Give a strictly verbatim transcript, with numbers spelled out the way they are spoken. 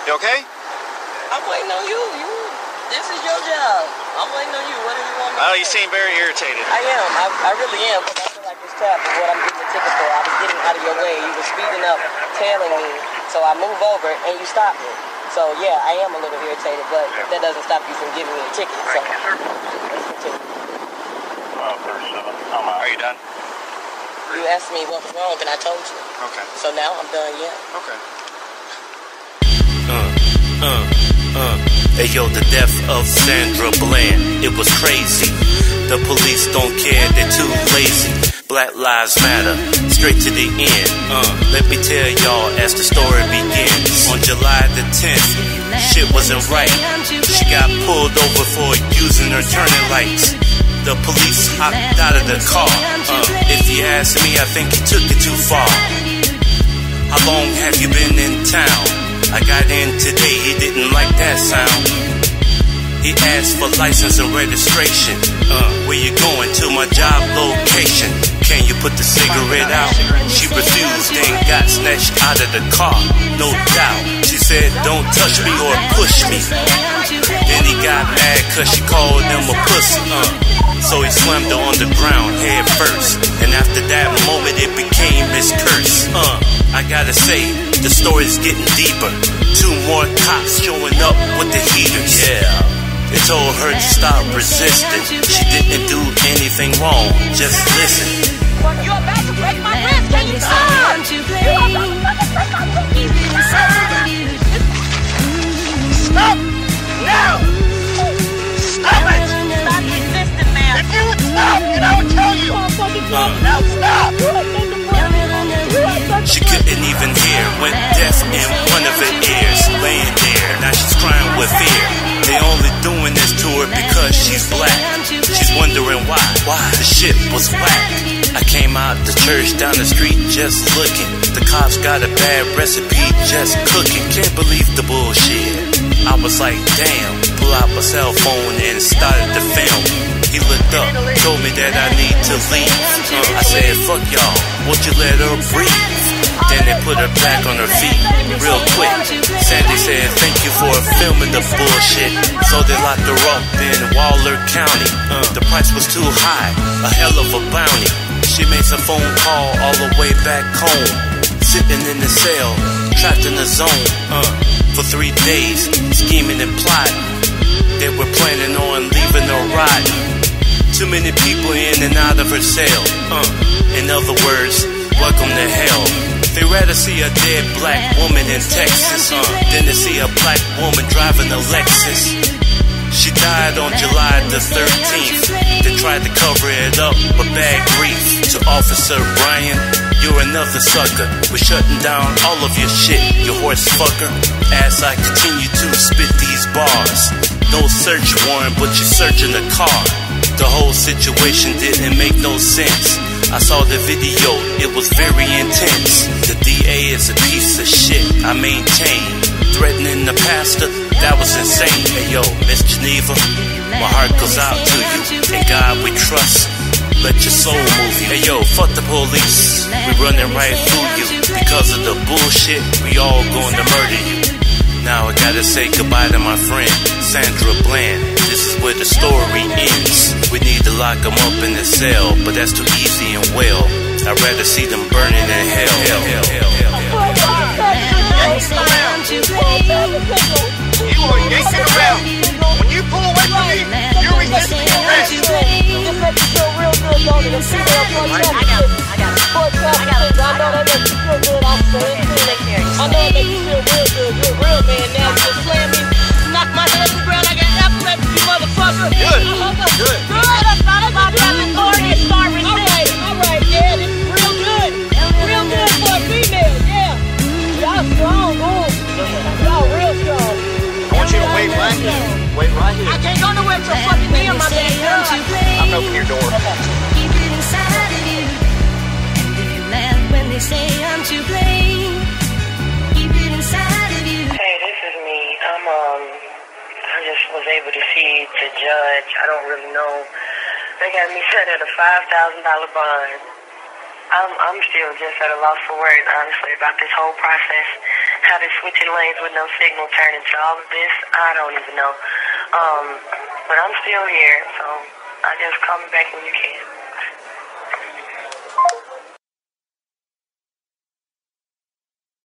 You okay? I'm waiting on you. You. This is your job. I'm waiting on you. What do you want me to Oh, say? you seem very irritated. I am. I, I really am. Because I feel like this trap is what I'm getting a ticket for. I was getting out of your way. You were speeding up, tailing me. So I move over and you stop me. So yeah, I am a little irritated, but that doesn't stop you from giving me a ticket. So let's continue. Are you done? You asked me what was wrong, and I told you. Okay. So now I'm done, yeah. Okay. Uh, uh, uh. Hey yo, the death of Sandra Bland, it was crazy. The police don't care, they're too lazy. Black lives matter, straight to the end. Uh, let me tell y'all as the story begins. On July the tenth, shit wasn't right. She got pulled over for using her turning lights. The police hopped out of the car. Uh, if you ask me, I think he took it too far. How long have you been in town? I got in today, he didn't like that sound. He asked for license and registration. Uh, where you going? To my job location. Can you put the cigarette out? She refused and got snatched out of the car. No doubt. She said, don't touch me or push me. Then he got mad cause she called him a pussy. Uh, so he slammed her on the ground head first. And after that moment it became his curse. Uh, I gotta say, the story's getting deeper. Two more cops showing up with the heaters. Yeah. They told her to stop resisting. She didn't do anything wrong. Just listen. You're about to break my wrist. Can you stop? You're about to break my wrist. Stop now. Stop it. Stop resisting, man. If you would stop, then I would tell you. Uh, now stop. She couldn't even hear. Went deaf in one of her ears. Laying there. Now she's crying with fear. They only doing this to her because she's black. She's wondering why. Why? The shit was whack. I came out the church down the street just looking. The cops got a bad recipe just cooking. Can't believe the bullshit. I was like, damn. Pull out my cell phone and started to film. He looked up, told me that I need to leave. Uh, I said, fuck y'all, won't you let her breathe? Then they put her back on her feet real quick. Sandy said, thank you for filming the bullshit. So they locked her up in Waller County. Uh, the price was too high, a hell of a bounty. She made some phone call all the way back home. Sitting in the cell, trapped in the zone. Uh, for three days, scheming and plotting. They were planning on leaving her rotten. Too many people in and out of her cell. Uh, in other words, welcome to hell. They rather see a dead black woman in Texas uh, than to see a black woman driving a Lexus. She died on July the thirteenth. They tried to cover it up, but bad grief. To Officer Brian, you're another sucker. We're shutting down all of your shit, you horse fucker. As I continue to spit these bars. No search warrant, but you're searching the car. The whole situation didn't make no sense. I saw the video, it was very intense. The D A is a piece of shit, I maintain. Threatening the pastor, that was insane. Hey yo, Miss Geneva, my heart goes out to you. In God we trust, let your soul move you. Hey yo, fuck the police, we running right through you. Because of the bullshit, we all going to murder you. Now I gotta say goodbye to my friend, Sandra Bland. This is where the story ends. We need to lock them up in the cell, but that's too easy and well. I'd rather see them burning in hell. hell, hell, hell, hell, You are yanking around. When you pull away from me, you're resisting arrest. This makes you feel real good, don't it? I got it. I got it. I got it. I know that makes you feel good, officer. I know it makes you feel real good. You're a real man now. You just slam me, knock my head to the ground. I got epilepsy, you motherfucker. Good. Good. Good. That's not about that authority. Start resisting. All right, yeah, this is real good. Real good for a female, yeah. Y'all strong, oh. Y'all real strong. I want you to wait right here. Wait right here. I can't go nowhere till fucking me and my bad girl. I'm opening your door. Keep it inside of you. And if you laugh when they say I'm to blame, keep it inside of you. Hey, this is me. I'm, um, I just was able to see the judge. I don't really know. They got me set at a five thousand dollar bond. I'm, I'm still just at a loss for words, honestly, about this whole process. how they're switching lanes with no signal turn into all of this, I don't even know. Um, but I'm still here, so I just call me back when you can.